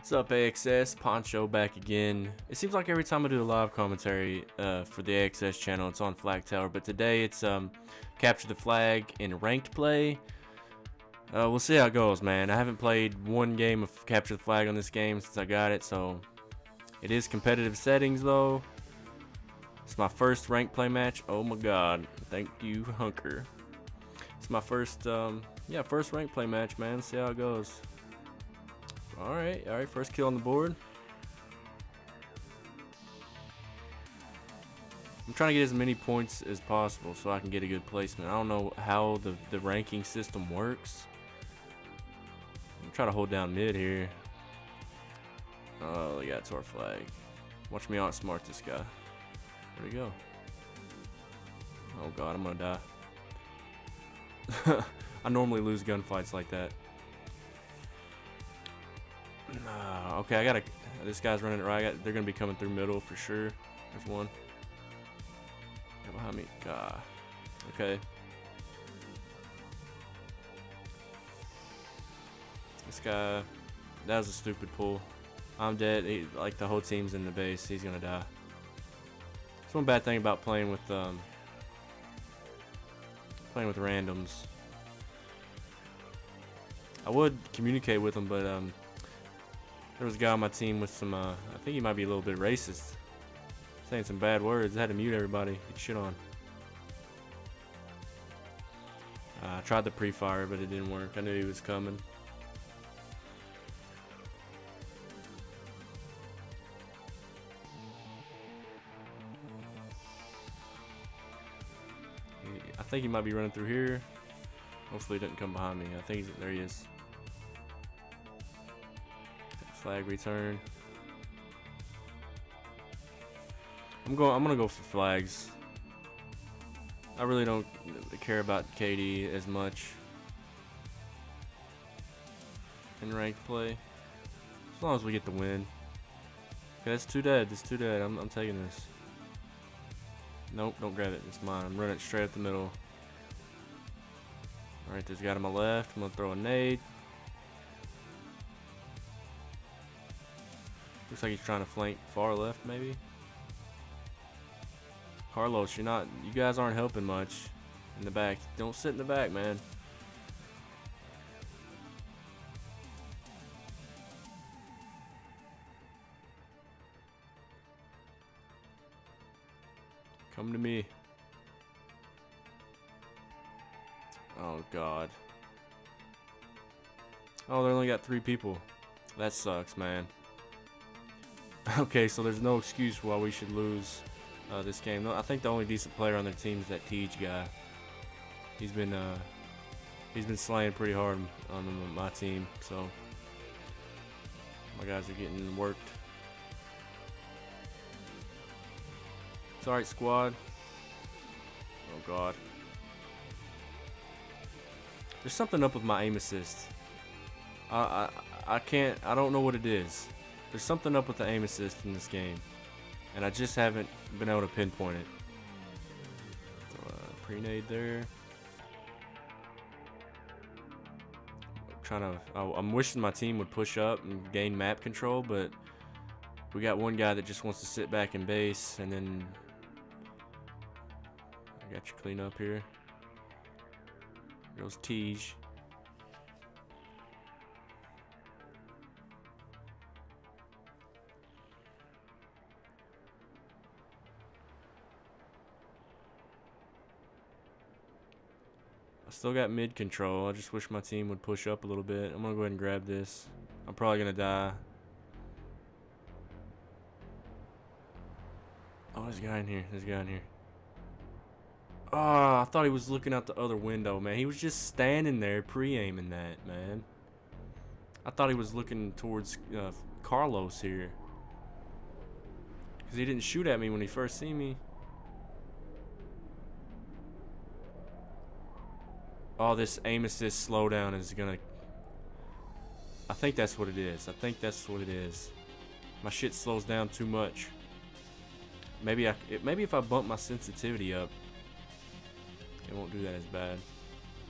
What's up, AXS? Poncho back again. It seems like every time I do a live commentary for the AXS channel, it's on Flag Tower, but today it's Capture the Flag in ranked play. We'll see how it goes, man. I haven't played one game of Capture the Flag on this game since I got it, so it is competitive settings though. It's my first ranked play match. Oh my god, thank you, Hunker. It's my first first ranked play match, man. See how it goes. Alright, first kill on the board. I'm trying to get as many points as possible so I can get a good placement. I don't know how the ranking system works. I'm trying to hold down mid here. Oh, yeah, it's our flag. Watch me outsmart this guy. Where'd he go? Oh god, I'm gonna die. I normally lose gunfights like that. Okay, I gotta. This guy's running it right. They're gonna be coming through middle for sure. There's one. Yeah, behind me. God. Okay. This guy. That was a stupid pull. I'm dead. Like the whole team's in the base. He's gonna die. That's one bad thing about playing with randoms. I would communicate with them, but there was a guy on my team with some, I think he might be a little bit racist. Saying some bad words. I had to mute everybody. Get shit on. I tried the pre-fire, but it didn't work. I knew he was coming. I think he might be running through here. Hopefully he didn't come behind me. I think there he is. Flag return. I'm gonna go for flags. I really don't care about KD as much in ranked play, as long as we get the win. Okay, that's two dead. That's two dead. I'm taking this. Nope, don't grab it. It's mine. I'm running it straight up the middle. All right, there's a guy to my left. I'm gonna throw a nade. Looks like he's trying to flank far left, maybe. Carlos, you guys aren't helping much in the back. Don't sit in the back, man. Come to me. Oh god. Oh, they only got 3 people. That sucks, man. Okay, so there's no excuse why we should lose this game. No, I think the only decent player on their team is that Tej guy. He's been slaying pretty hard on my team, so my guys are getting worked. It's alright, squad. Oh god. There's something up with my aim assist. I don't know what it is. There's something up with the aim assist in this game, and I just haven't been able to pinpoint it. So, pre-nade there. I'm wishing my team would push up and gain map control, but we got one guy that just wants to sit back in base, and then I got you clean up here. Here goes Tej. I still got mid control. I just wish my team would push up a little bit. I'm gonna go ahead and grab this. I'm probably gonna die. Oh, there's a guy in here. There's a guy in here. Oh, I thought he was looking out the other window, man. He was just standing there pre-aiming that, man. I thought he was looking towards Carlos here, because he didn't shoot at me when he first seen me. Oh, this aim assist slowdown is gonna... I think that's what it is. I think that's what it is. My shit slows down too much. Maybe if I bump my sensitivity up, it won't do that as bad.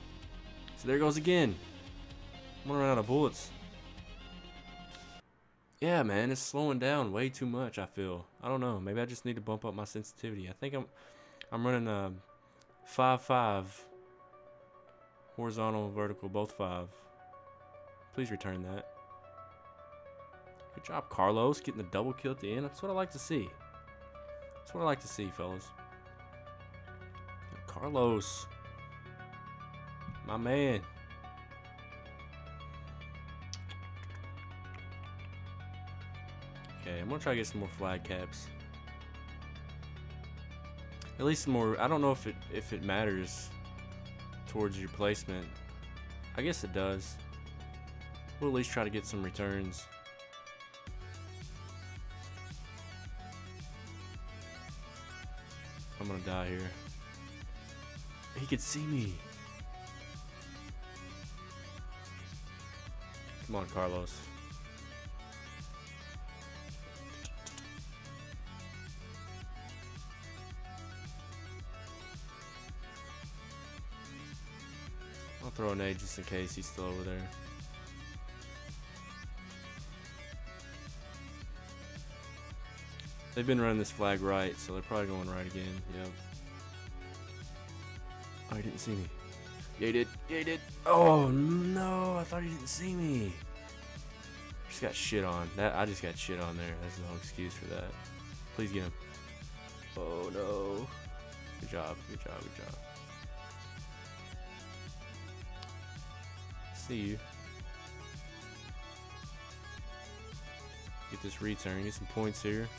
So there it goes again. I'm gonna run out of bullets. Yeah, man, it's slowing down way too much, I feel. I don't know. Maybe I just need to bump up my sensitivity. I think I'm running 5.5 horizontal, vertical, both 5. Please return that. Good job, Carlos, getting the double kill at the end. That's what I like to see. That's what I like to see, fellas. Carlos, my man. Okay, I'm gonna try to get some more flag caps. At least more. I don't know if it matters towards your placement. I guess it does. We'll at least try to get some returns. I'm gonna die here. He could see me. Come on, Carlos. I'll throw an nade just in case he's still over there. They've been running this flag right, so they're probably going right again. Yep. Oh, he didn't see me. Yeah, he did. Yeah, he did. Oh, no. I thought he didn't see me. Just got shit on. I just got shit on there. There's no excuse for that. Please get him. Oh, no. Good job. Good job. Good job. See you. Get this return. Get some points here.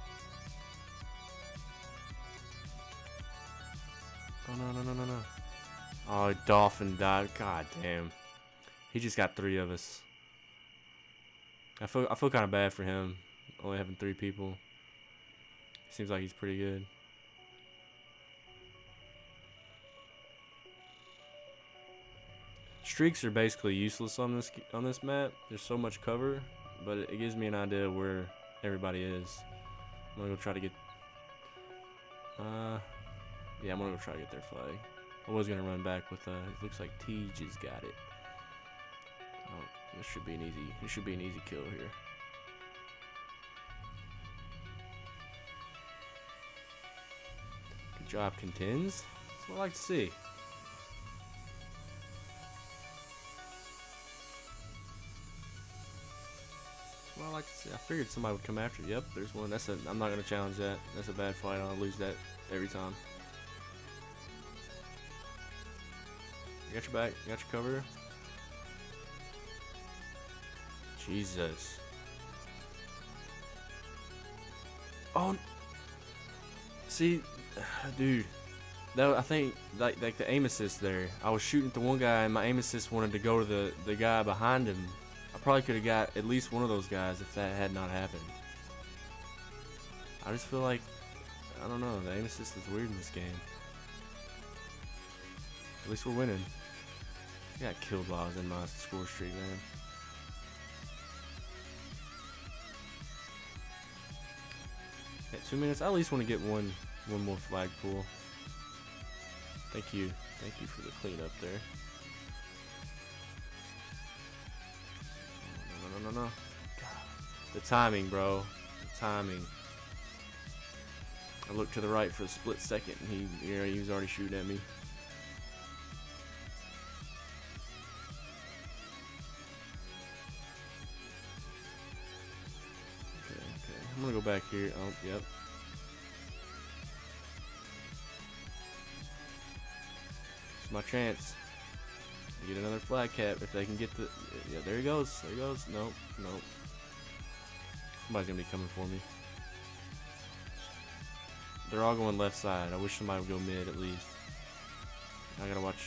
Oh, no, no, no, no, no. Oh, Dolphin died. God damn. He just got 3 of us. I feel kind of bad for him, only having 3 people. Seems like he's pretty good. Streaks are basically useless on this map. There's so much cover, but it gives me an idea where everybody is. I'm gonna go try to get. Yeah, I'm gonna go try to get their flag. I was gonna run back with. It looks like Tej has got it. Oh, this should be an easy. This should be an easy kill here. Good job, Contends. That's what I like to see. That's what I like to see. I figured somebody would come after. Yep, there's one. I'm not gonna challenge that. That's a bad fight. I'll lose that every time. I got your back. I got your cover. Jesus. Oh. See, dude. I think like the aim assist there. I was shooting at the one guy, and my aim assist wanted to go to the guy behind him. I probably could have got at least one of those guys if that had not happened. I just feel like, I don't know, the aim assist is weird in this game. At least we're winning. I got killed while I was in my score streak, man. At 2 minutes, I at least want to get one more flag pull. Thank you for the cleanup there. No. God. The timing, bro. The timing. I looked to the right for a split second, and he was already shooting at me. Okay. I'm gonna go back here. Oh, yep. It's my chance. Get another flag cap if they can get the. Yeah, there he goes. There he goes. Nope. Somebody's gonna be coming for me. They're all going left side. I wish somebody would go mid at least. I gotta watch.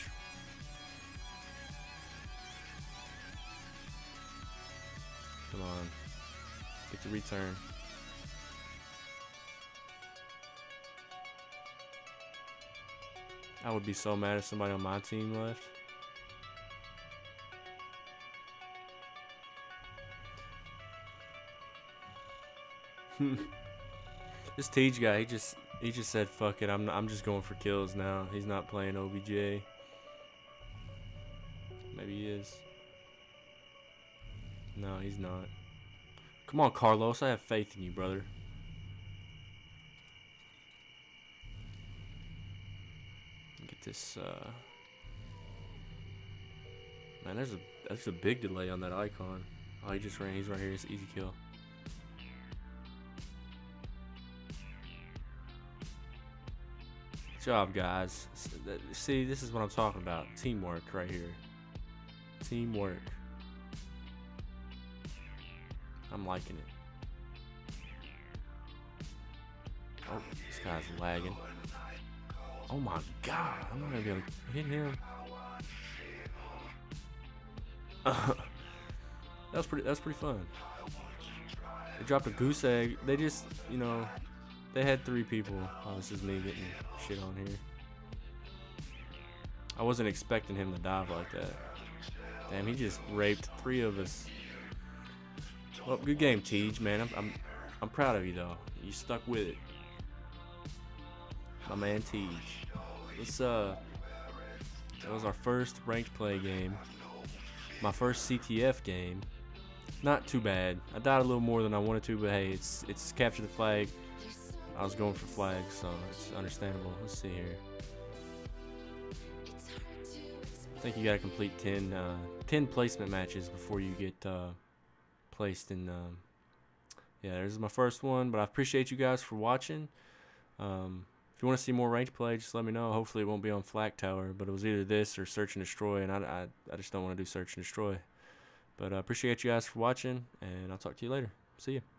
Come on. Get the return. I would be so mad if somebody on my team left. This Tej guy, he just said fuck it. I'm just going for kills now. He's not playing OBJ. Maybe he is. No, he's not. Come on, Carlos. I have faith in you, brother. Get this. Man, there's a big delay on that icon. Oh, he just ran. He's right here. It's easy kill. Good job, guys. See, this is what I'm talking about. Teamwork right here. Teamwork. I'm liking it. Oh, this guy's lagging. Oh my god, I'm not gonna be able to hit him. That was pretty fun. They dropped a goose egg. They just, you know, they had 3 people. Oh, this is me getting shit on here. I wasn't expecting him to dive like that. Damn, he just raped 3 of us. Well, good game, Tej, man. I'm proud of you though. You stuck with it. My man Tej. That was our first ranked play game. My first CTF game. Not too bad. I died a little more than I wanted to, but hey, it's capture the flag. I was going for flags, so it's understandable. Let's see here. I think you gotta complete 10 placement matches before you get placed in. Yeah, this is my first one, but I appreciate you guys for watching. If you want to see more ranked play, just let me know. Hopefully it won't be on Flak Tower, but it was either this or Search and Destroy, and I just don't want to do Search and Destroy. But I appreciate you guys for watching, and I'll talk to you later. See ya.